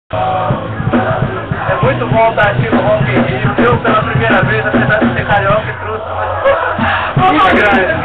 É muito bom estar aqui no Rock in Rio. Eu, pela primeira vez, apesar de ser carioca, trouxe uma grande.